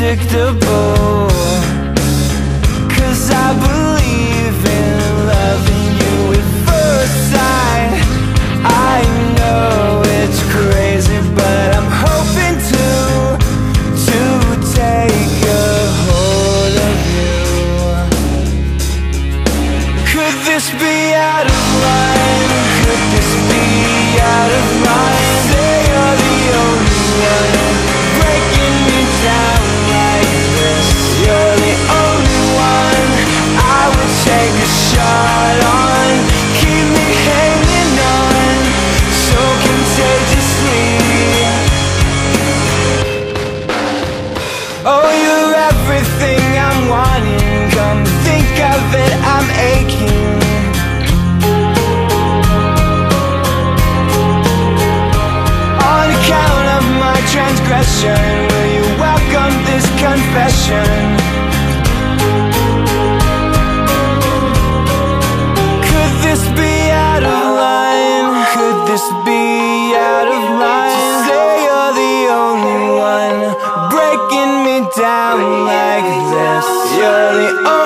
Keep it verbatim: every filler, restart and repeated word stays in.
unpredictable, 'cause I believe in loving you at first sight. I know it's crazy, but I'm hoping to To take a hold of you. Could this be out of line? Could this be out of line? They are the only one breaking me down like this. You're the only one I would take a shot on. Keep me hanging on so contagiously. Oh, you're everything I'm wanting. Come think of it, I'm aching. On account of my transgression, will you welcome this confession? Could this be out of line? Could this be out of line? Say you're the only one breaking me down like this. You're the only